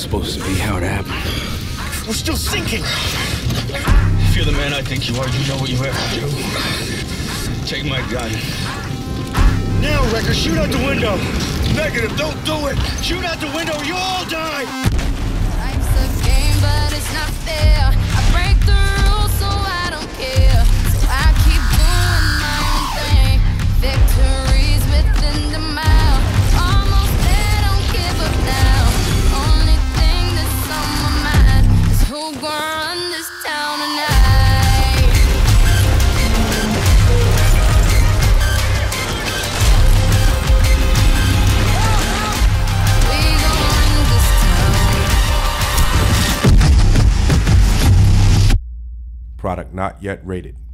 supposed to be how it happened. We're still sinking. If you're the man I think you are, you know what you have to do. Take my gun. Now, Wrecker, shoot out the window. Negative, don't do it. Shoot out the window, you all die. Life's a game, but it's not fair. I break the rules, so I don't care. So I keep doing my own thing. Victories within the mile. Almost there, don't give up now. Only thing that's on my mind is who gonna run this town tonight. Product not yet rated.